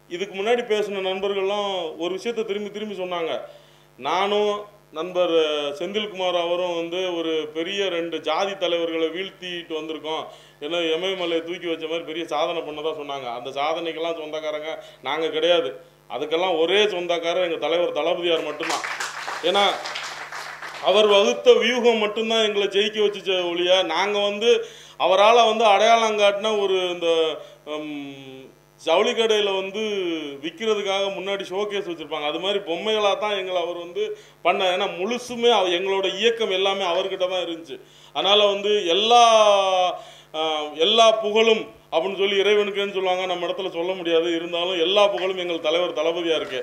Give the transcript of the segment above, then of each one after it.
இதுக்கு முன்னாடி பேசின நண்பர்கள்லாம் ஒரு விஷயத்தை திரும்பி திரும்பி சொன்னாங்க. நானும் நண்பர் செந்தில்குமார் அவரும் வந்து ஒரு பெரிய 2 ஜாதி தலைவர்களை வீழ்த்திட்டு வந்திருக்கோம். ஏன்னா இமயமலையை தூக்கி வச்ச மாதிரி பெரிய சாதனை பண்ணதா சொன்னாங்க. அந்த சாதனைக்கெல்லாம் சொந்தக்காரங்க நாங்கள் கிடையாது. அதுக்கெல்லாம் ஒரே சொந்தக்காரர் எங்கள் தலைவர் தளபதியார் மட்டும்தான். ஏன்னா அவர் வகுத்த வியூகம் மட்டும்தான் எங்களை ஜெயிக்க வச்சுச்ச ஒழிய, நாங்கள் வந்து அவரால் வந்து அடையாளம் காட்டின ஒரு இந்த ஜவுளி கடையில் வந்து விற்கிறதுக்காக முன்னாடி ஷோகேஸ் வச்சுருப்பாங்க, அது மாதிரி பொம்மைகளாக தான் எங்களை அவர் வந்து பண்ண. ஏன்னா முழுசுமே எங்களோட இயக்கம் எல்லாமே அவர்கிட்ட தான் இருந்துச்சு. அதனால் வந்து எல்லா புகழும் அப்படின்னு சொல்லி இறைவனுக்குன்னு சொல்லுவாங்க, நம்ம இடத்துல சொல்ல முடியாது. இருந்தாலும் எல்லா புகழும் எங்கள் தலைவர் தளபதியாக இருக்கு.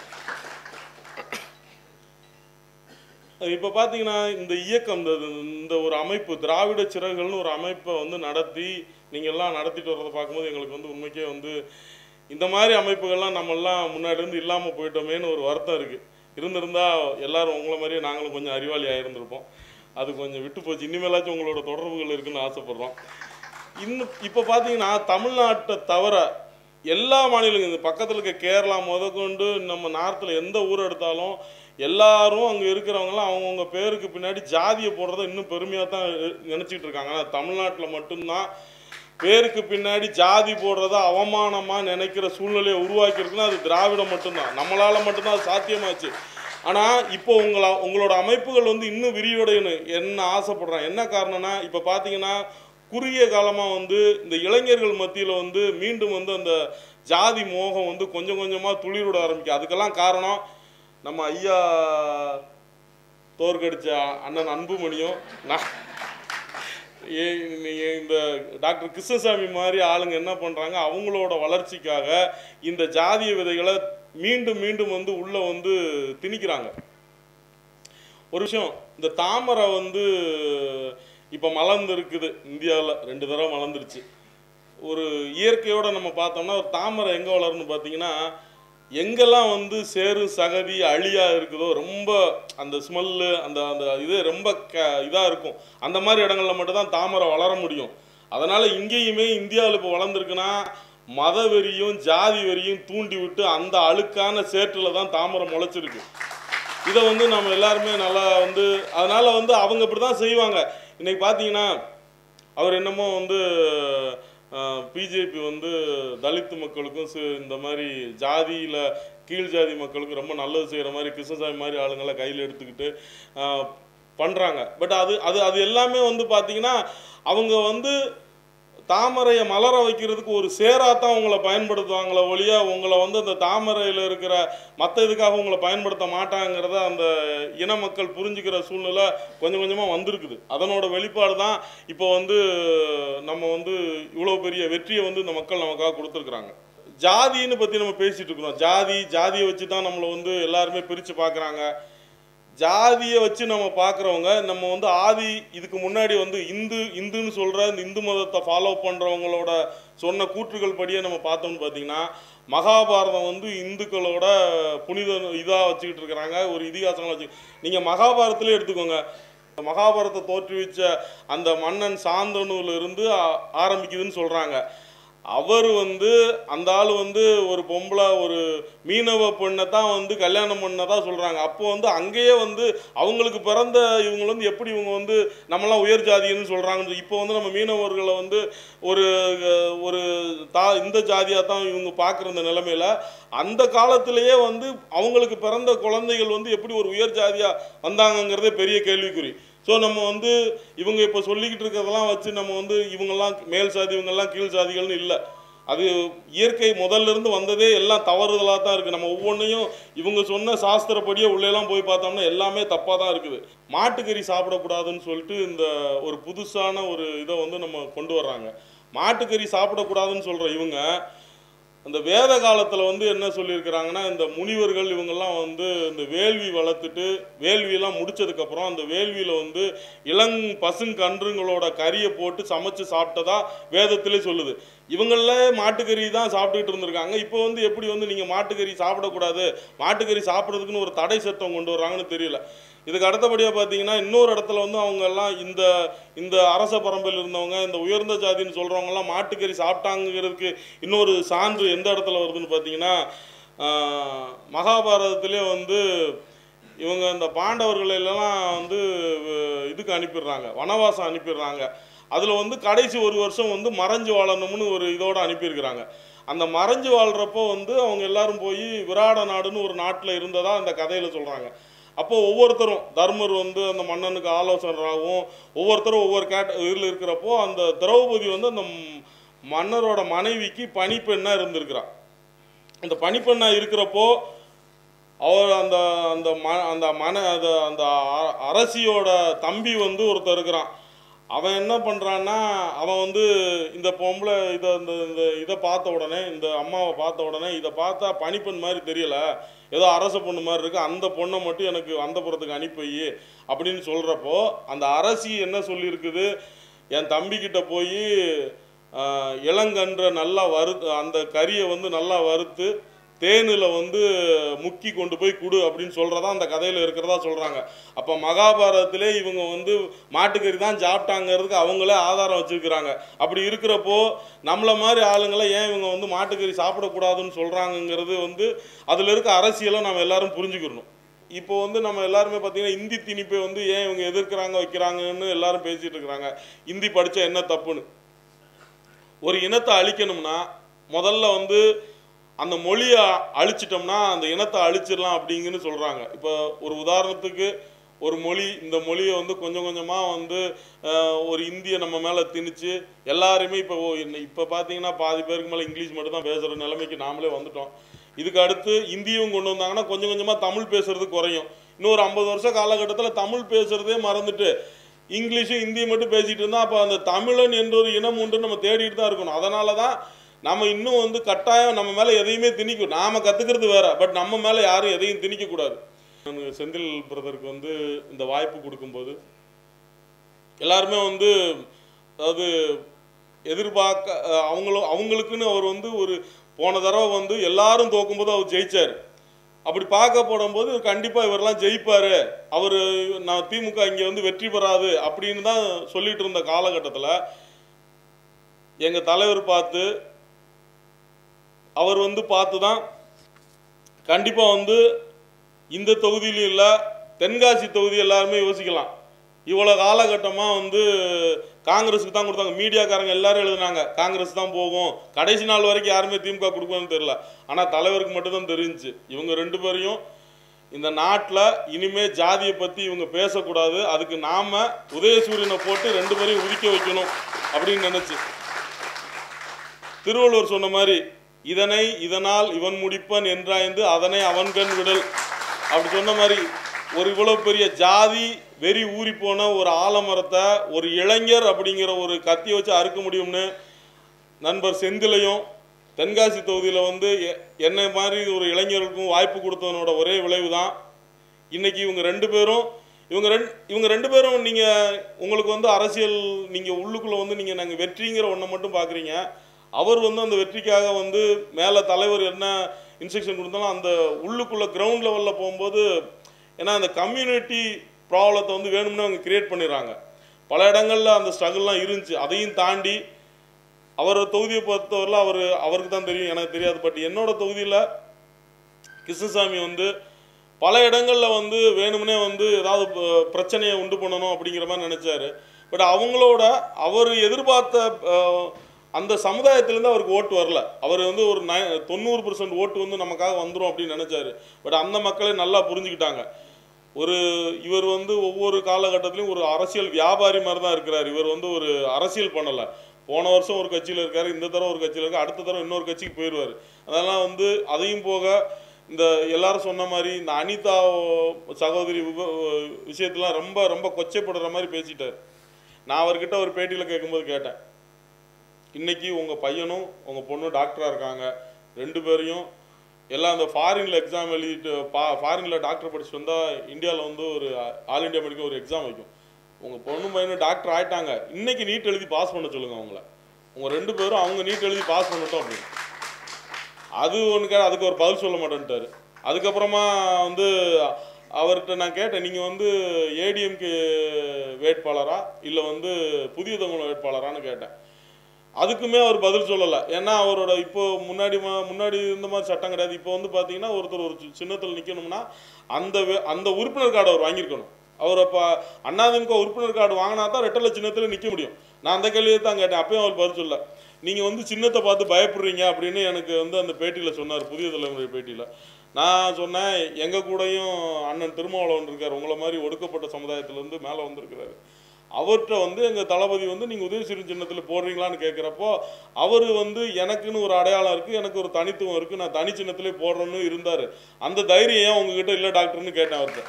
இப்போ பார்த்தீங்கன்னா இந்த இயக்கம் இந்த ஒரு அமைப்பு திராவிட சிறகுகள்னு ஒரு அமைப்பை வந்து நடத்தி நீங்கள் எல்லாம் நடத்திட்டு வர்றதை பார்க்கும்போது எங்களுக்கு வந்து உண்மைக்கே வந்து இந்த மாதிரி அமைப்புகள்லாம் நம்மெல்லாம் முன்னாடிருந்து இல்லாமல் போயிட்டோமேன்னு ஒரு வருத்தம் இருக்குது. இருந்திருந்தால் எல்லோரும் உங்களை மாதிரியே நாங்களும் கொஞ்சம் அறிவாளி ஆகிருந்திருப்போம். அது கொஞ்சம் விட்டு போச்சு. இனிமேலாச்சும் உங்களோட தொடர்புகள் இருக்குன்னு ஆசைப்பட்றோம். இப்போ பார்த்தீங்கன்னா தமிழ்நாட்டை தவிர எல்லா மாநிலங்களும் இந்த பக்கத்தில் இருக்க கேரளா முதற்கொண்டு நம்ம நார்த்தில் எந்த ஊர் எடுத்தாலும் எல்லாரும் அங்கே இருக்கிறவங்களாம் அவங்கவுங்க பேருக்கு பின்னாடி ஜாதியை போடுறத இன்னும் பெருமையாக தான் நினச்சிட்டு இருக்காங்க. ஆனால் தமிழ்நாட்டில் மட்டும்தான் பேருக்கு பின்னாடி ஜாதி போடுறத அவமானமாக நினைக்கிற சூழ்நிலையை உருவாக்கியிருக்குன்னா அது திராவிடம் மட்டும்தான். நம்மளால் மட்டும்தான் அது சாத்தியமாச்சு. ஆனால் இப்போ உங்களோட அமைப்புகள் வந்து இன்னும் விரிவடையணும் என்ன ஆசைப்படுறேன். என்ன காரணம்னா இப்போ பார்த்தீங்கன்னா குறுகிய காலமாக வந்து இந்த இளைஞர்கள் மத்தியில் வந்து மீண்டும் வந்து அந்த ஜாதி மோகம் வந்து கொஞ்சம் கொஞ்சமாக துளிர்விட ஆரம்பிக்கும். அதுக்கெல்லாம் காரணம் நம்ம ஐயா தோற்கடிச்ச அண்ணன் அன்புமணியும் இந்த டாக்டர் கிருஷ்ணசாமி மாதிரி ஆளுங்க என்ன பண்ணுறாங்க, அவங்களோட வளர்ச்சிக்காக இந்த ஜாதிய விதைகளை மீண்டும் மீண்டும் வந்து உள்ளே வந்து திணிக்கிறாங்க. ஒரு விஷயம், இந்த தாமரை வந்து இப்போ மலர்ந்து இருக்குது இந்தியாவில் 2 தடவை மலர்ந்துருச்சு. ஒரு இயற்கையோடு நம்ம பார்த்தோம்னா ஒரு தாமரை எங்கே வளரும்னு பார்த்தீங்கன்னா எங்கெல்லாம் வந்து சேரு சகதி அழியாக இருக்குதோ ரொம்ப அந்த ஸ்மெல்லு அந்த அந்த இது ரொம்ப இதாக இருக்கும். அந்த மாதிரி இடங்களில் மட்டும்தான் தாமரை வளர முடியும். அதனால் இங்கேயுமே இந்தியாவில் இப்போ வளர்ந்துருக்குன்னா மத வெறியும் ஜாதி வெறியும் தூண்டி விட்டு அந்த அழுக்கான சேற்றில் தான் தாமரை முளைச்சிருக்கு. இதை வந்து நம்ம எல்லாருமே நல்லா வந்து அதனால் வந்து அவங்க இப்படி தான் செய்வாங்க. இன்றைக்கி பார்த்தீங்கன்னா அவர் என்னமோ வந்து பிஜேபி வந்து தலித் மக்களுக்கும் இந்த மாதிரி ஜாதியில் கீழ் ஜாதி மக்களுக்கும் ரொம்ப நல்லது செய்கிற மாதிரி கிருஷ்ணசாமி மாதிரி ஆளுங்களை கையில் எடுத்துக்கிட்டு பண்ணுறாங்க. பட் அது எல்லாமே வந்து பார்த்திங்கன்னா அவங்க வந்து தாமரையை மலர வைக்கிறதுக்கு ஒரு சேராத்தான் உங்களை பயன்படுத்துவாங்களே ஒழிய உங்களை வந்து அந்த தாமரையில் இருக்கிற மற்ற இதுக்காக உங்களை பயன்படுத்த மாட்டாங்கிறத அந்த இன மக்கள் புரிஞ்சுக்கிற சூழ்நிலை கொஞ்சம் கொஞ்சமாக வந்திருக்குது. அதனோட வெளிப்பாடு தான் இப்போ வந்து நம்ம வந்து இவ்வளோ பெரிய வெற்றியை வந்து இந்த மக்கள் நமக்காக கொடுத்துருக்குறாங்க. ஜாதின்னு பற்றி நம்ம பேசிகிட்டு இருக்கிறோம். ஜாதியை வச்சு தான் நம்மளை வந்து எல்லாருமே பிரித்து பார்க்குறாங்க. ஜாதியை வச்சு நம்ம பார்க்குறவங்க நம்ம வந்து இதுக்கு முன்னாடி வந்து இந்துன்னு சொல்கிற இந்த இந்து மதத்தை ஃபாலோ பண்ணுறவங்களோட சொன்ன கூற்றுகள் படியே நம்ம பார்த்தோம்னு பார்த்தீங்கன்னா மகாபாரதம் வந்து இந்துக்களோட புனித இதாக வச்சுக்கிட்டு இருக்கிறாங்க, ஒரு இதிகாசங்களை வச்சு. நீங்கள் மகாபாரதத்திலே எடுத்துக்கோங்க. மகாபாரதத்தை தோற்றுவிச்ச அந்த மன்னன் சாந்தனுவிலிருந்து ஆரம்பிக்குதுன்னு சொல்கிறாங்க. அவர் வந்து அந்த ஆள் வந்து ஒரு பொம்பளை ஒரு மீனவ பெண்ணை தான் வந்து கல்யாணம் பண்ணதான் சொல்கிறாங்க. அப்போ வந்து அங்கேயே வந்து அவங்களுக்கு பிறந்த இவங்க வந்து எப்படி இவங்க வந்து நம்மளாம் உயர் ஜாதின்னு சொல்கிறாங்க. இப்போ வந்து நம்ம மீனவர்களை வந்து ஒரு ஒரு இந்த ஜாதியாக தான் இவங்க பார்க்குற இந்த நிலைமையில் அந்த காலத்திலேயே வந்து அவங்களுக்கு பிறந்த குழந்தைகள் வந்து எப்படி ஒரு உயர் ஜாதியாக வந்தாங்கங்கிறதே பெரிய கேள்விக்குறி. ஸோ நம்ம வந்து இவங்க இப்போ சொல்லிக்கிட்டு இருக்கிறதெல்லாம் வச்சு நம்ம வந்து இவங்கெல்லாம் மேல் சாதி இவங்கெல்லாம் கீழ் சாதிகள்னு இல்லை. அது இயற்கை முதல்ல இருந்து வந்ததே எல்லாம் தவறுதலாக தான் இருக்குது. நம்ம ஒவ்வொன்றையும் இவங்க சொன்ன சாஸ்திரப்படியே உள்ளேலாம் போய் பார்த்தோம்னா எல்லாமே தப்பாக தான் இருக்குது. மாட்டுக்கறி சாப்பிடக்கூடாதுன்னு சொல்லிட்டு இந்த ஒரு புதுசான ஒரு இதை வந்து நம்ம கொண்டு வர்றாங்க. மாட்டுக்கறி சாப்பிடக்கூடாதுன்னு சொல்கிற இவங்க அந்த வேத காலத்தில் வந்து என்ன சொல்லியிருக்கிறாங்கன்னா இந்த முனிவர்கள் இவங்கெல்லாம் வந்து இந்த வேள்வி வளர்த்துட்டு வேள்வியெல்லாம் முடிச்சதுக்கப்புறம் அந்த வேள்வியில் வந்து பசுங்கன்றுங்களோட கறியை போட்டு சமைச்சு சாப்பிட்டதா வேதத்திலே சொல்லுது. இவங்களே மாட்டுக்கறி தான் சாப்பிட்டுக்கிட்டு இருந்திருக்காங்க. இப்போ வந்து எப்படி வந்து நீங்கள் மாட்டுக்கறி சாப்பிடக்கூடாது மாட்டுக்கறி சாப்பிட்றதுக்குன்னு ஒரு தடை சட்டம் கொண்டு வர்றாங்கன்னு தெரியல. இதுக்கு அடுத்தபடியாக பார்த்தீங்கன்னா இன்னொரு இடத்துல வந்து அவங்க எல்லாம் இந்த இந்த அரச பரம்பரையில் இருந்தவங்க இந்த உயர்ந்த ஜாதின்னு சொல்கிறவங்கலாம் மாட்டுக்கறி சாப்பிட்டாங்கிறதுக்கு இன்னொரு சான்று எந்த இடத்துல வருதுன்னு பார்த்தீங்கன்னா மகாபாரதத்திலே வந்து இவங்க இந்த பாண்டவர்கள் எல்லாம் வந்து இதுக்கு அனுப்பிடுறாங்க, வனவாசம் அனுப்பிடுறாங்க. அதில் வந்து கடைசி ஒரு வருஷம் வந்து மறைஞ்சு வாழணும்னு ஒரு இதோடு அனுப்பியிருக்கிறாங்க. அந்த மறைஞ்சு வாழ்கிறப்போ வந்து அவங்க எல்லாரும் போய் விராட நாடுன்னு ஒரு நாட்டில் இருந்ததாக அந்த கதையில் சொல்கிறாங்க. அப்போ ஒவ்வொருத்தரும் தர்மர் வந்து அந்த மன்னனுக்கு ஆலோசனராகவும் ஒவ்வொருத்தரும் ஒவ்வொரு இதில் இருக்கிறப்போ அந்த திரௌபதி வந்து அந்த மன்னரோட மனைவிக்கு பணிப்பெண்ணாக இருந்திருக்கிறான். அந்த பணிப்பெண்ணாக இருக்கிறப்போ அவர் அந்த அந்த அந்த அந்த அரசியோட தம்பி வந்து ஒருத்தர் இருக்கிறான். அவன் என்ன பண்ணுறான்னா அவன் வந்து இந்த பொம்பளை இதை பார்த்த உடனே இந்த அம்மாவை பார்த்த உடனே இதை பார்த்தா பணிப்பெண் மாதிரி தெரியல, ஏதோ அரச பொண்ணு மாதிரி இருக்குது, அந்த பொண்ணை மட்டும் எனக்கு அந்தப்புறத்துக்கு அனுப்பி அப்படின்னு சொல்கிறப்போ அந்த அரசி என்ன சொல்லியிருக்குது, என் தம்பிக்கிட்ட போய் இளங்கன்ற நல்லா அந்த கறியை வந்து நல்லா வறுத்து தேனில் வந்து முக்கி கொண்டு போய் குடு அப்படின்னு சொல்கிறதா அந்த கதையில் இருக்கிறதா சொல்கிறாங்க. அப்போ மகாபாரதத்திலே இவங்க வந்து மாட்டுக்கறி தான் சாப்பிட்டாங்கிறதுக்கு அவங்களே ஆதாரம் வச்சுருக்கிறாங்க. அப்படி இருக்கிறப்போ நம்மளை மாதிரி ஆளுங்களை ஏன் இவங்க வந்து மாட்டுக்கறி சாப்பிடக்கூடாதுன்னு சொல்கிறாங்கங்கிறது வந்து அதில் இருக்க அரசியலை நம்ம எல்லாரும் புரிஞ்சுக்கணும். இப்போ வந்து நம்ம எல்லாருமே பார்த்தீங்கன்னா இந்தி திணிப்பை வந்து ஏன் இவங்க எதிர்க்கிறாங்க வைக்கிறாங்கன்னு எல்லாரும் பேசிகிட்டு இருக்கிறாங்க. இந்தி படித்தா என்ன தப்புன்னு. ஒரு இனத்தை அழிக்கணும்னா முதல்ல வந்து அந்த மொழியை அழிச்சிட்டோம்னா அந்த இனத்தை அழிச்சிடலாம் அப்படிங்கன்னு சொல்கிறாங்க. இப்போ ஒரு உதாரணத்துக்கு ஒரு மொழி, இந்த மொழியை வந்து கொஞ்சம் கொஞ்சமாக வந்து ஒரு இந்தியை நம்ம மேலே திணிச்சு எல்லாருமே இப்போ பார்த்தீங்கன்னா பாதி பேருக்கு மேலே இங்கிலீஷ் மட்டும் தான் பேசுகிற நிலைமைக்கு நாமளே வந்துட்டோம். இதுக்கு அடுத்து இந்தியும் கொண்டு வந்தாங்கன்னா கொஞ்சம் கொஞ்சமாக தமிழ் பேசுறது குறையும். இன்னொரு 50 வருஷ காலகட்டத்தில் தமிழ் பேசுகிறதே மறந்துட்டு இங்கிலீஷும் இந்தியை மட்டும் பேசிகிட்டு இருந்தால் அப்போ அந்த தமிழன் என்ற ஒரு இனம் உண்டு நம்ம தேடிட்டு தான் இருக்கணும். அதனால தான் நம்ம இன்னும் வந்து கட்டாயம் நம்ம மேலே எதையுமே திணிக்கும். நாம் கற்றுக்கிறது வேற, பட் நம்ம மேலே யாரும் எதையும் திணிக்கக்கூடாது. செந்தில் பிரதருக்கு வந்து இந்த வாய்ப்பு கொடுக்கும்போது எல்லாருமே வந்து அதாவது எதிர்பார்க்க அவங்களுக்குன்னு அவர் வந்து ஒரு போன தடவை வந்து எல்லாரும் தோக்கும்போது அவர் ஜெயிச்சார். அப்படி பார்க்க போடும்போது கண்டிப்பாக இவரெல்லாம் ஜெயிப்பார், அவர் நான் திமுக இங்கே வந்து வெற்றி பெறாது அப்படின்னு தான் சொல்லிட்டு இருந்த காலகட்டத்தில் எங்கள் தலைவர் பார்த்து அவர் வந்து பார்த்து தான் கண்டிப்பாக வந்து இந்த தொகுதியிலும் இல்லை தென்காசி தொகுதி எல்லாருமே யோசிக்கலாம். இவ்வளோ காலகட்டமாக வந்து காங்கிரஸுக்கு தான் கொடுத்தாங்க. மீடியாக்காரங்க எல்லாரும் எழுதுனாங்க காங்கிரஸ் தான் போகும், கடைசி நாள் வரைக்கும் யாருமே திமுக கொடுக்கணும்னு தெரியல. ஆனால் தலைவருக்கு மட்டும்தான் தெரிஞ்சிச்சு இவங்க 2 பேரையும் இந்த நாட்டில் இனிமேல் ஜாதியை பற்றி இவங்க பேசக்கூடாது, அதுக்கு நாம் உதயசூரியனை போட்டு 2 பேரையும் உதிக்க வைக்கணும் அப்படின்னு நினச்சி திருவள்ளுவர் சொன்ன மாதிரி இதனால் இவன் முடிப்பன் என்றாய்ந்து அதனை அவன்கண் விடல் அப்படி சொன்ன மாதிரி ஒரு இவ்வளவு பெரிய ஜாதி வெறி ஊறி போன ஒரு ஆலமரத்தை ஒரு இளைஞர் அப்படிங்கிற ஒரு கத்தியை வச்சு அறுக்க முடியும்னு நண்பர் செந்திலையும் தென்காசி தொகுதியில் வந்து என்னை மாதிரி ஒரு இளைஞர்களுக்கும் வாய்ப்பு கொடுத்ததனோட ஒரே விளைவு தான் இன்னைக்கு இவங்க 2 பேரும் இவங்க ரெண்டு பேரும் நீங்கள் உங்களுக்கு வந்து அரசியல் நீங்கள் உள்ளுக்குள்ளே வந்து நீங்கள் நாங்கள் வெற்றிங்கிற ஒன்றை மட்டும் பார்க்குறீங்க. அவர் வந்து அந்த வெற்றிக்காக வந்து மேலே தலைவர் என்ன இன்ஸ்ட்ரக்ஷன் கொடுத்தாலும் அந்த உள்ளுக்குள்ளே கிரவுண்ட் லெவலில் போகும்போது ஏன்னா அந்த கம்யூனிட்டி ப்ராப்ளத்தை வந்து வேணும்னு அவங்க கிரியேட் பண்ணிடுறாங்க. பல இடங்களில் அந்த ஸ்ட்ரகிள்லாம் இருந்துச்சு. அதையும் தாண்டி அவர் தொகுதியை பொறுத்தவரையில் அவருக்கு தான் தெரியும், எனக்கு தெரியாது. பட் என்னோட தொகுதியில் கிருஷ்ணசாமி வந்து பல இடங்களில் வந்து வேணும்னே வந்து ஏதாவது பிரச்சனையை உண்டு பண்ணணும் அப்படிங்கிற மாதிரி நினச்சாரு. பட் அவர் எதிர்பார்த்த அந்த சமுதாயத்திலேருந்து அவருக்கு ஓட்டு வரல. அவர் வந்து ஒரு 90% ஓட்டு வந்து நமக்காக வந்துடும் அப்படின்னு நினச்சாரு. பட் அந்த மக்களை நல்லா புரிஞ்சுக்கிட்டாங்க. இவர் வந்து ஒவ்வொரு காலகட்டத்திலையும் ஒரு அரசியல் வியாபாரி மாதிரி தான் இருக்கிறார். இவர் வந்து ஒரு அரசியல் பண்ணலை. போன வருஷம் ஒரு கட்சியில் இருக்கார், இந்த தடவை ஒரு கட்சியில் இருக்கார், அடுத்த தடவை இன்னொரு கட்சிக்கு போயிடுவார். அதெல்லாம் வந்து அதையும் போக இந்த எல்லாரும் சொன்ன மாதிரி இந்த அனிதா சகோதரி விஷயத்தெலாம் ரொம்ப ரொம்ப கொச்சைப்படுற மாதிரி பேசிட்டார். நான் அவர்கிட்ட ஒரு பேட்டியில் கேட்கும்போது கேட்டேன், இன்னைக்கு உங்கள் பையனும் உங்கள் பொண்ணும் டாக்டராக இருக்காங்க, 2 பேரையும் எல்லாம் அந்த ஃபாரினில் எக்ஸாம் எழுதிட்டு ஃபாரினில் டாக்டர் படிச்சுட்டு வந்தால் இந்தியாவில் வந்து ஒரு ஆல் இண்டியா மெடிக்கல் ஒரு எக்ஸாம் வைக்கும். உங்கள் பொண்ணும் பையனும் டாக்டர் ஆகிட்டாங்க, இன்றைக்கி நீட் எழுதி பாஸ் பண்ண சொல்லுங்கள் அவங்கள, உங்கள் 2 பேரும் அவங்க நீட் எழுதி பாஸ் பண்ணட்டும் அப்படின்னு. அது ஒன்று அதுக்கு ஒரு பதில் சொல்ல மாட்டேன்ட்டார். அதுக்கப்புறமா வந்து அவர்கிட்ட நான் கேட்டேன், நீங்கள் வந்து ஏடிஎம்கே வேட்பாளரா இல்லை வந்து புதிய தமிழ் வேட்பாளரான்னு கேட்டேன். அதுக்குமே அவர் பதில் சொல்லலை. ஏன்னா அவரோட இப்போ முன்னாடி இந்த மாதிரி சட்டம் கிடையாது. இப்போ வந்து பார்த்தீங்கன்னா ஒருத்தர் ஒரு சின்னத்தில் நிற்கணும்னா அந்த உறுப்பினர் கார்டு அவர் வாங்கியிருக்கணும். அவர் அப்போ அதிமுக உறுப்பினர் கார்டு வாங்கினா தான் ரெட்டலை சின்னத்தில் நிற்க முடியும். நான் அந்த கேள்வியை தான் கேட்டேன். அப்பயும் அவர் பதில் சொல்ல. நீங்கள் வந்து சின்னத்தை பார்த்து பயப்படுறீங்க அப்படின்னு எனக்கு வந்து அந்த பேட்டியில் சொன்னார், புதிய தலைமுறை பேட்டியில். நான் சொன்னேன், எங்கள் கூடயும் அண்ணன் திருமாவளவன் இருக்கார், உங்களை மாதிரி ஒடுக்கப்பட்ட சமுதாயத்திலேருந்து மேலே வந்திருக்கிறாரு. அவர்கிட்ட வந்து எங்கள் தளபதி வந்து நீங்கள் உதயசூரியன் சின்னத்தில் போடுறீங்களான்னு கேட்குறப்போ அவர் வந்து எனக்குன்னு ஒரு அடையாளம் இருக்குது, எனக்கு ஒரு தனித்துவம் இருக்குது, நான் தனி சின்னத்திலே போடுறேன்னு இருந்தார். அந்த தைரியம் ஏன் உங்ககிட்ட இல்லை டாக்டர்னு கேட்டேன் அவர்கிட்ட.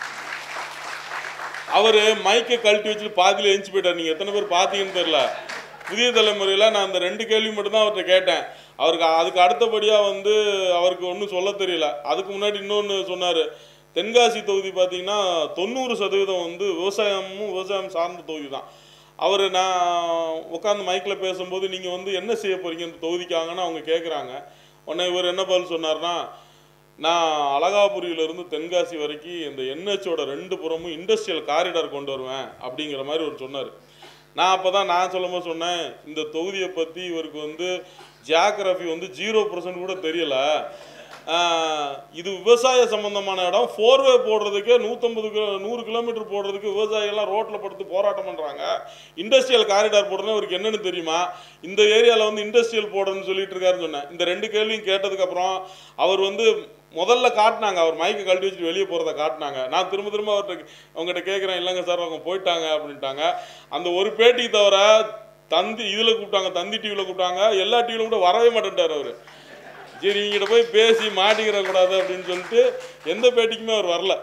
அவர் மைக்கை கழட்டி வச்சுட்டு பாதியில் எழுந்து போயிட்டார். நீங்கள் எத்தனை பேர் பார்த்தீங்கன்னு தெரியல. புதிய தலைமுறையில் நான் அந்த 2 கேள்வி மட்டும்தான் அவர்கிட்ட கேட்டேன். அதுக்கு அடுத்தபடியாக வந்து அவருக்கு ஒன்றும் சொல்ல தெரியல. அதுக்கு முன்னாடி இன்னொன்று சொன்னார். தென்காசி தொகுதி பார்த்தீங்கன்னா 90% வந்து விவசாயம் சார்ந்த தொகுதி தான். நான் உட்காந்து மைக்கில் பேசும்போது நீங்கள் வந்து என்ன செய்ய போகிறீங்க இந்த தொகுதிக்காங்கன்னு அவங்க கேட்குறாங்க. உடனே இவர் என்ன பதில் சொன்னார்னா, நான் அழகாபுரியிலிருந்து தென்காசி வரைக்கும் இந்த NHோட 2 புறமும் இண்டஸ்ட்ரியல் காரிடார் கொண்டு வருவேன் அப்படிங்கிற மாதிரி ஒரு சொன்னார். நான் அப்போ தான் நான் சொல்லும்போது சொன்னேன், இந்த தொகுதியை பற்றி இவருக்கு வந்து ஜியாகிரஃபி வந்து 0% கூட தெரியலை. இது விவசாய சம்பந்தமான இடம். 4வே போடுறதுக்கே 100 கிலோமீட்டர் போடுறதுக்கு விவசாயிகள்லாம் ரோட்டில் படுத்து போராட்டம் பண்ணுறாங்க. இண்டஸ்ட்ரியல் காரிடார் போடுறதுன்னு அவருக்கு என்னென்னு தெரியுமா? இந்த ஏரியாவில் வந்து இண்டஸ்ட்ரியல் போடுறதுன்னு சொல்லிட்டு இருக்காருன்னு சொன்னேன். இந்த 2 கேள்வியும் கேட்டதுக்கப்புறம் அவர் வந்து முதல்ல காட்டினாங்க, அவர் மைக்கை கழட்டி வச்சுட்டு வெளியே போகிறத காட்டினாங்க. நான் திரும்ப அவங்ககிட்ட கேட்குறேன், இல்லைங்க சார் அவங்க போயிட்டாங்க அப்படின்ட்டாங்க. அந்த ஒரு பேட்டி தவிர இதில் கூப்பிட்டாங்க, தந்தி டிவியில் கூப்பிட்டாங்க, எல்லா டிவியிலும் கூட வரவே மாட்டேன்ட்டார் அவர். சரி இங்கிட்ட போய் பேசி மாட்டிக்கிற கூடாது அப்படின்னு சொல்லிட்டு எந்த பேட்டிக்குமே அவர் வரல.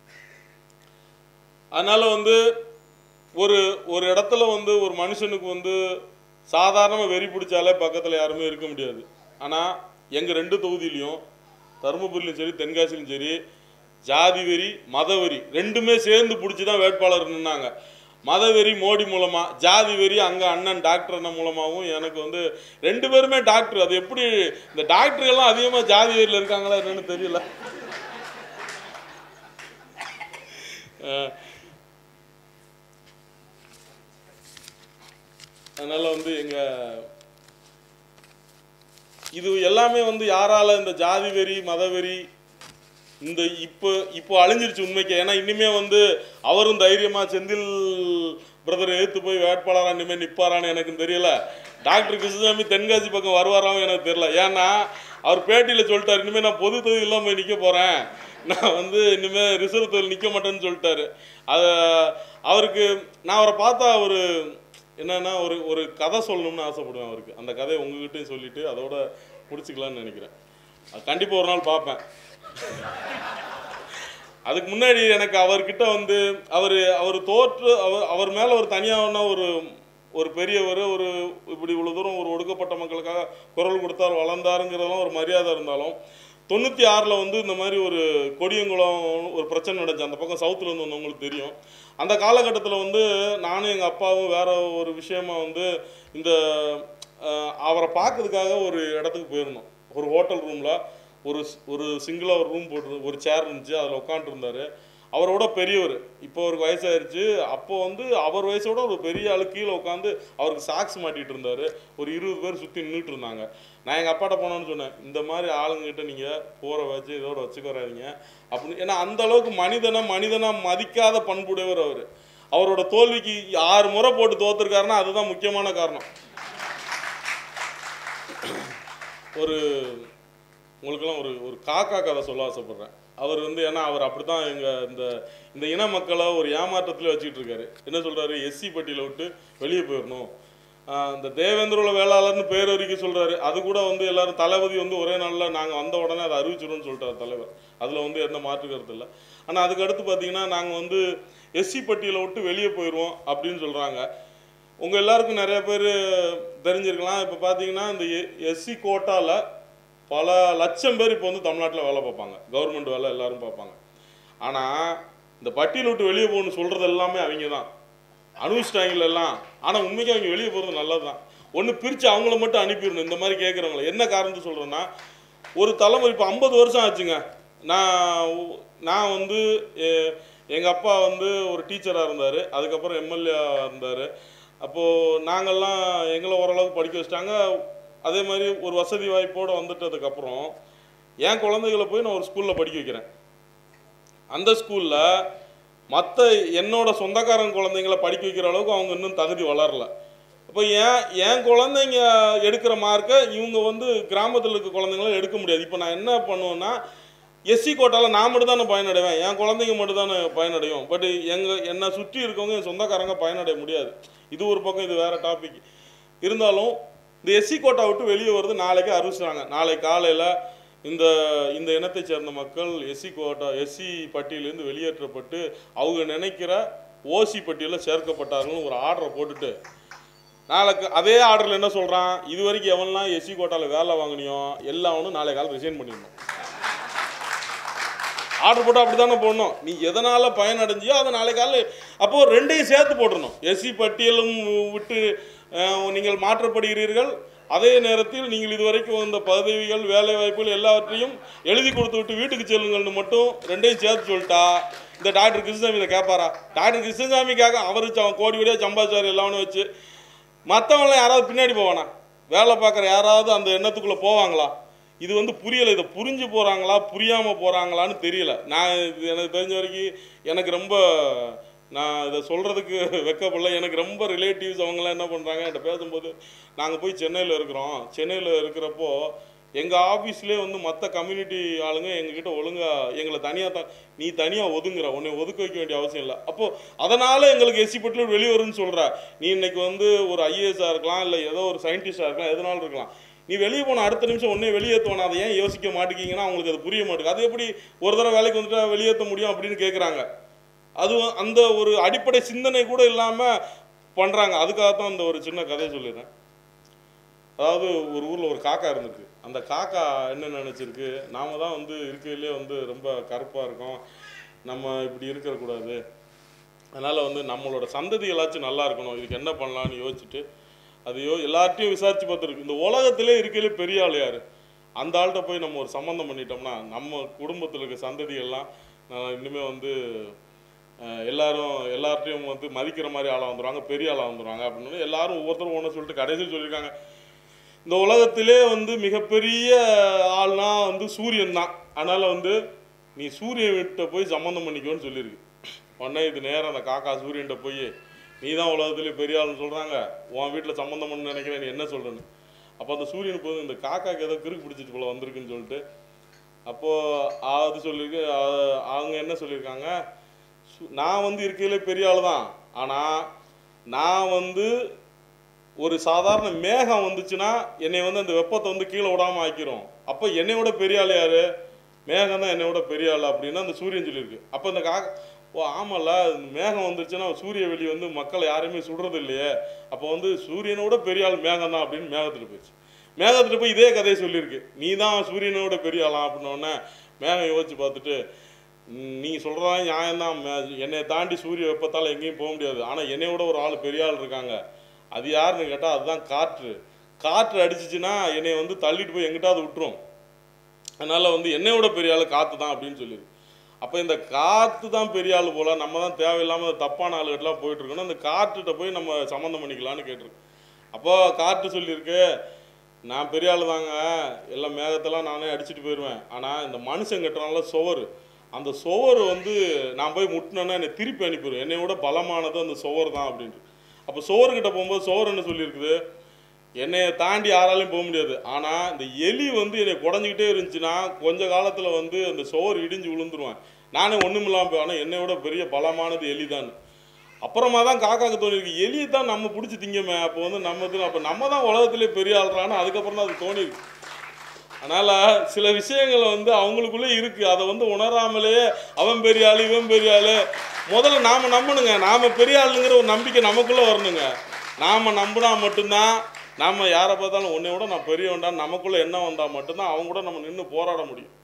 அதனால வந்து ஒரு இடத்துல வந்து ஒரு மனுஷனுக்கு வந்து சாதாரணமாக வெறி பிடிச்சாலே பக்கத்தில் யாருமே இருக்க முடியாது. ஆனால் எங்கள் 2 தொகுதியிலையும், தருமபுரியிலும் சரி தென்காசிலும் சரி, ஜாதி வெறி மதவெறி 2மே சேர்ந்து பிடிச்சி தான் வேட்பாளர் நின்னாங்க. மதவெறி மோடி மூலமா, ஜாதி வெறி அங்கே அண்ணன் டாக்டர் அண்ணன் மூலமாகவும் எனக்கு வந்து 2 பேருமே டாக்டர். அது எப்படி இந்த டாக்டர்கள்லாம் அதிகமாக ஜாதி வெறியில் இருக்காங்களா என்னன்னு தெரியல. அதனால வந்து இது எல்லாமே வந்து யாரால இந்த ஜாதி வெறி மதவெறி இந்த இப்போ அழிஞ்சிருச்சு உண்மைக்கு. ஏன்னா இனிமே வந்து அவரும் தைரியமா செந்தில் பிரதர் எடுத்து போய் வேட்பாளராக இனிமேல் நிற்பாரான்னு எனக்கு தெரியல. டாக்டர் கிருஷ்ணசாமி தென்காசி பக்கம் வருவாராவும் எனக்கு தெரியல. ஏன்னா அவர் பேட்டியில் சொல்லிட்டார், இனிமேல் நான் பொது தொகுதியெல்லாம் போய் நிற்க போகிறேன், நான் வந்து இனிமேல் ரிசர்வ் தொகுதியில் நிற்க மாட்டேன்னு சொல்லிட்டாரு. அவருக்கு நான் அவரை பார்த்தா ஒரு என்னன்னா ஒரு கதை சொல்லணும்னு ஆசைப்படுவேன் அவருக்கு. அந்த கதையை உங்ககிட்டையும் சொல்லிட்டு அதோட முடிச்சுக்கலான்னு நினைக்கிறேன். கண்டிப்பாக ஒரு நாள் பார்ப்பேன். அதுக்கு முன்னாடி எனக்கு அவர்கிட்ட வந்து அவர் மேலே ஒரு தனியான ஒரு பெரியவர், இப்படி இவ்வளோ தூரம் ஒரு ஒடுக்கப்பட்ட மக்களுக்காக குரல் கொடுத்தார் வளர்ந்தாருங்கிறதெல்லாம் ஒரு மரியாதை இருந்தாலும் 96 வந்து இந்த மாதிரி ஒரு கொடியங்குளம் ஒரு பிரச்சனை நடந்துச்சு. அந்த பக்கம் சவுத்துலேருந்து வந்தவங்களுக்கு தெரியும். அந்த காலகட்டத்தில் வந்து நானும் எங்கள் அப்பாவும் வேற ஒரு விஷயமா வந்து அவரை பார்க்கறதுக்காக ஒரு இடத்துக்கு போயிருந்தோம். ஒரு ஹோட்டல் ரூமில் ஒரு சிங்கிளாக ஒரு ரூம் போட்டு ஒரு சேர் இருந்துச்சு, அதில் உட்காந்துருந்தார். அவரோட பெரியவர், இப்போ அவருக்கு வயசாயிருச்சு. அப்போ வந்து அவர் வயசோட ஒரு பெரிய ஆள் கீழே உட்காந்து அவருக்கு சாக்ஸ் மாட்டிகிட்டு இருந்தார். ஒரு 20 பேர் சுற்றி நின்றுட்டு இருந்தாங்க. நான் எங்கள் அப்பாட்ட போனோன்னு சொன்னேன், இந்த மாதிரி ஆளுங்கிட்ட நீங்கள் போகிற வச்சு இதோட வச்சுக்கிறாதீங்க அப்படின்னு. ஏன்னா அந்த அளவுக்கு மனிதனா மதிக்காத பண்புடையவர் அவர். அவரோட தோல்விக்கு 6 முறை போட்டு தோத்துருக்காருன்னா அதுதான் முக்கியமான காரணம். உங்களுக்கெல்லாம் ஒரு காக்கா கதை சொல்ல ஆசைப்படுறேன். அவர் வந்து ஏன்னா அவர் அப்படித்தான் இந்த இன மக்களை ஒரு ஏமாற்றத்தில் வச்சுக்கிட்டு இருக்காரு. என்ன சொல்கிறாரு, எஸ்சி பட்டியலை விட்டு வெளியே போயிடணும், இந்த தேவேந்திரோட வேளாளர்னு பேர் வரைக்கும் சொல்கிறாரு. அது கூட வந்து எல்லாரும் தளபதி வந்து ஒரே நாளில் நாங்கள் வந்த உடனே அதை அறிவிச்சிடும்னு சொல்லிட்டார் தலைவர். அதில் வந்து எந்த மாற்று கருத்து இல்லை. ஆனால் அதுக்கு அடுத்து பார்த்தீங்கன்னா நாங்கள் வந்து எஸ்சி பட்டியலை விட்டு வெளியே போயிடுவோம் அப்படின்னு சொல்கிறாங்க. உங்கள் எல்லாருக்கும் நிறைய பேர் தெரிஞ்சிருக்கலாம். இப்போ பார்த்தீங்கன்னா இந்த எஸ்சி கோட்டாவில் பல லட்சம் பேர் இப்போ வந்து தமிழ்நாட்டில் வேலை பார்ப்பாங்க, கவர்மெண்ட் வேலை எல்லாரும் பார்ப்பாங்க. ஆனால் இந்த பட்டியல் விட்டு வெளியே போகணும்னு சொல்கிறது எல்லாமே அவங்க தான் அனுஷ்டாங்கில் எல்லாம். ஆனால் உண்மைக்கு அவங்க வெளியே போகிறது நல்லது தான். ஒன்று பிரித்து அவங்கள மட்டும் அனுப்பிடணும். இந்த மாதிரி கேட்குறவங்கள என்ன காரணத்தை சொல்கிறேன்னா, ஒரு தலைமுறை இப்போ 50 வருஷம் ஆச்சுங்க. நான் நான் வந்து எங்கள் அப்பா வந்து ஒரு டீச்சராக இருந்தார், அதுக்கப்புறம் எம்எல்ஏ இருந்தார். அப்போது நாங்கள்லாம் எங்களை ஓரளவுக்கு படிக்க வச்சிட்டாங்க. அதே மாதிரி ஒரு வசதி வாய்ப்போடு வந்துட்டதுக்கப்புறம் என் குழந்தைகளை போய் நான் ஒரு ஸ்கூலில் படிக்க வைக்கிறேன். அந்த ஸ்கூலில் மற்ற என்னோட சொந்தக்காரங்க குழந்தைங்களை படிக்க வைக்கிற அளவுக்கு அவங்க இன்னும் தகுதி வளரல. இப்போ என் குழந்தைங்க எடுக்கிற மார்க்கை இவங்க வந்து கிராமத்தில் இருக்க குழந்தைங்களாம் எடுக்க முடியாது. இப்போ நான் என்ன பண்ணுவேன்னா, எஸ்சி கோட்டாவில் நான் மட்டும் தானே பயனடைவேன், என் குழந்தைங்க மட்டும் தானே பயனடையும். பட் என்னை சுற்றி இருக்கவங்க என் சொந்தக்காரங்க பயனடைய முடியாது. இது ஒரு பக்கம், இது வேறு டாபிக். இருந்தாலும் இந்த எஸ்சி கோட்டா விட்டு வெளியே வருது, நாளைக்கு அறிவிச்சாங்க. நாளைக்கு காலையில் இந்த இந்த இனத்தை சேர்ந்த மக்கள் எஸ்சி பட்டியலேருந்து வெளியேற்றப்பட்டு அவங்க நினைக்கிற ஓசி பட்டியலில் சேர்க்கப்பட்டார்கள்னு ஒரு ஆர்டரை போட்டுட்டு, நாளைக்கு அதே ஆர்டரில் என்ன சொல்கிறான், இது வரைக்கும் எவன்லாம் எஸ்சி கோட்டாவில் வேலை வாங்கினியோ எல்லாவனும் நாளை காலம் ரிசைன் பண்ணிடணும். ஆர்டர் போட்டால் அப்படி தானே போடணும். நீ எதனால் பயனடைஞ்சியோ அதை நாளை காலம் அப்போது ரெண்டையும் சேர்த்து போட்டுடணும். எஸ்சி பட்டியலும் விட்டு நீங்கள் மாற்றப்படுகிறீர்கள், அதே நேரத்தில் நீங்கள் இதுவரைக்கும் வந்த பதவிகள் வேலை வாய்ப்புகள் எல்லாவற்றையும் எழுதி கொடுத்து விட்டு வீட்டுக்கு செல்லுங்கள்னு மட்டும் ரெண்டையும் சேர்த்து சொல்லிட்டா இந்த டாக்டர் கிருஷ்ணசாமி இதை கேட்பாரா? டாக்டர் கிருஷ்ணசாமிக்காக அவர் கோடி கோடியாக சம்பாதிச்சார் எல்லாமே வச்சு, மற்றவங்களாம் யாராவது பின்னாடி போவானா? வேலை பார்க்குற யாராவது அந்த எண்ணத்துக்குள்ளே போவாங்களா? இது வந்து புரியலை. இதை புரிஞ்சு போகிறாங்களா புரியாமல் போகிறாங்களான்னு தெரியல. எனக்கு தெரிஞ்ச வரைக்கும் எனக்கு ரொம்ப, நான் இதை சொல்கிறதுக்கு வெக்கப்படல. எனக்கு ரொம்ப ரிலேட்டிவ்ஸ் அவங்களாம் என்ன பண்ணுறாங்க என்கிட்ட பேசும்போது, நாங்கள் போய் சென்னையில் இருக்கிறோம், சென்னையில் இருக்கிறப்போ எங்கள் ஆஃபீஸ்லேயே வந்து மற்ற கம்யூனிட்டி ஆளுங்க எங்ககிட்ட ஒழுங்காக எங்களை நீ தனியாக ஒதுங்குற, உன்னை ஒதுக்க வைக்க வேண்டிய அவசியம் இல்லை. அப்போது அதனால் எங்களுக்கு எஸ்சி பட்டியல் வெளியே வரும்னு சொல்கிற, நீ இன்னைக்கு வந்து ஒரு ஐஏஎஸ்ஸாக இருக்கலாம், இல்லை ஏதோ ஒரு சயின்டிஸ்டாக இருக்கலாம், எதனாலும் இருக்கலாம். நீ வெளியே போன அடுத்த நிமிஷம் ஒன்றே வெளியேற்றுவானா? அதை ஏன் யோசிக்க மாட்டேங்கிங்கன்னா அவங்களுக்கு அது புரிய மாட்டேங்குது. அது எப்படி ஒரு தடவை வேலைக்கு வந்துட்டா வெளியேற்ற முடியும் அப்படின்னு கேட்குறாங்க. அதுவும் அந்த ஒரு அடிப்படை சிந்தனை கூட இல்லாமல் பண்ணுறாங்க. அதுக்காகத்தான் அந்த ஒரு சின்ன கதையை சொல்லிடுறேன். அதாவது ஒரு ஊரில் ஒரு காக்கா இருந்திருக்கு. அந்த காக்கா என்ன நினச்சிருக்கு, நாம் தான் வந்து இருக்கையிலே வந்து ரொம்ப கருப்பாக இருக்கோம், நம்ம இப்படி இருக்கக்கூடாது, அதனால் வந்து நம்மளோட சந்ததிகளாச்சும் நல்லா இருக்கணும், இதுக்கு என்ன பண்ணலான்னு யோசிச்சுட்டு அதையோ எல்லார்ட்டையும் விசாரித்து பார்த்துருக்கு. இந்த உலகத்திலே இருக்கையிலே பெரிய ஆள் யார், அந்த ஆள்கிட்ட போய் நம்ம ஒரு சம்மந்தம் பண்ணிட்டோம்னா நம்ம குடும்பத்தில் இருக்க சந்ததிகள்லாம் இனிமேல் வந்து எல்லார்ட்டையும் வந்து மதிக்கிற மாதிரி ஆளாக வந்துடுவாங்க, பெரிய ஆளாக வந்துடுவாங்க அப்படின்னு எல்லாரும் ஒவ்வொருத்தரும் ஒன்று சொல்லிட்டு கடைசியில் சொல்லியிருக்காங்க, இந்த உலகத்திலே வந்து மிகப்பெரிய ஆள்னா வந்து சூரியன் தான், அதனால் வந்து நீ சூரியன்கிட்ட போய் சம்மந்தம் பண்ணிக்கோன்னு சொல்லியிருக்கு. உடனே இது நேரம் அந்த காக்கா சூரியன்கிட்ட போய், நீ தான் உலகத்திலே பெரிய ஆள்னு சொல்கிறாங்க, உன் வீட்டில் சம்மந்தம் பண்ணு நினைக்கிறேன், நீ என்ன சொல்கிறேன்னு. அப்போ அந்த சூரியன் போது இந்த காக்காக்கு ஏதோ கிறுக்கு பிடிச்சிட்டு போல வந்திருக்குன்னு சொல்லிட்டு, அப்போது அது சொல்லியிருக்கு. அவங்க என்ன சொல்லியிருக்காங்க, நான் வந்து இருக்கையிலே பெரிய ஆள் தான், ஆனால் நான் வந்து ஒரு சாதாரண மேகம் வந்துச்சுன்னா என்னை வந்து அந்த வெப்பத்தை வந்து கீழே விடாமல் ஆக்கிரும், அப்போ என்னை விட பெரிய ஆள் யார், மேகம் தான் என்னை விட பெரிய ஆள் அப்படின்னு அந்த சூரியன் சொல்லியிருக்கு. அப்போ இந்த ஓ ஆமாம்ல, மேகம் வந்துருச்சுன்னா சூரிய வெளி வந்து மக்களை யாருமே சுடுறது இல்லையே, அப்போ வந்து சூரியனோட பெரிய ஆள் மேகம் தான் அப்படின்னு மேகத்தில் போயிடுச்சு. மேகத்தில் போய் இதே கதையை சொல்லியிருக்கு, நீ தான் சூரியனோட பெரிய ஆளாம் அப்படின்னோடனே மேகம் யோசிச்சு பார்த்துட்டு, நீ சொல்கிறதா நியாயம்தான், என்னை தாண்டி சூரிய வெப்பத்தால் எங்கேயும் போக முடியாது, ஆனால் என்னையோட ஒரு ஆள் பெரிய ஆள் இருக்காங்க, அது யாருன்னு கேட்டால் அதுதான் காற்று. காற்று அடிச்சிச்சுன்னா என்னை வந்து தள்ளிட்டு போய் எங்கிட்டாவது விட்டுரும், அதனால் வந்து என்னையோட பெரிய ஆள் காற்று தான் அப்படின்னு சொல்லியிருக்கு. அப்போ இந்த காற்று தான் பெரிய ஆள் போல், நம்ம தான் தேவையில்லாமல் தப்பான ஆளுகிட்டலாம் போயிட்டுருக்கணும், அந்த காற்றுகிட்ட போய் நம்ம சம்மந்தம் பண்ணிக்கலான்னு கேட்டிருக்கு. அப்போ காற்று சொல்லியிருக்கு, நான் பெரிய ஆள் தாங்க, எல்லாம் மேகத்தெல்லாம் நானே அடிச்சுட்டு போயிடுவேன், ஆனால் இந்த மனுஷன் கட்டுறாங்கள சுவர், அந்த சுவர் வந்து நான் போய் முட்டினேன்னா என்னை திருப்பி அனுப்பிடுவேன், என்னை விட பலமானது அந்த சுவர் தான் அப்படின்ட்டு. அப்போ சுவர்கிட்ட போகும்போது சுவர் என்ன சொல்லியிருக்குது, என்னை தாண்டி யாராலையும் போக முடியாது, ஆனால் இந்த எலி வந்து என்னை குடஞ்சிக்கிட்டே இருந்துச்சுன்னா கொஞ்ச காலத்தில் வந்து அந்த சுவர் இடிஞ்சு விழுந்துருவேன், நானே ஒன்றுமில்லாமல் போய், ஆனால் என்னை விட பெரிய பலமானது எலி தான். அப்புறமா தான் காக்காக்கு தோணிருக்கு, எலியை தான் நம்ம பிடிச்சி திங்கமே, அப்போ வந்து அப்போ நம்ம தான் உலகத்திலே பெரிய ஆள்றான்னு அதுக்கப்புறம் தான் அது தோணிருக்கு. அதனால் சில விஷயங்களை வந்து அவங்களுக்குள்ளே இருக்குது, அதை வந்து உணராமலே அவன் பெரிய ஆள் இவன் பெரிய ஆள், முதல்ல நாம் நம்பணுங்க, நாம் பெரிய ஆளுங்கிற ஒரு நம்பிக்கை நமக்குள்ளே வரணுங்க. நாம் நம்பினா மட்டும்தான், நாம் யாரை பார்த்தாலும் உன்னை விட நான் பெரியவன்டான்னு நமக்குள்ளே என்ன வந்தால் மட்டும்தான் அவங்க கூட நம்ம நின்று போராட முடியும்.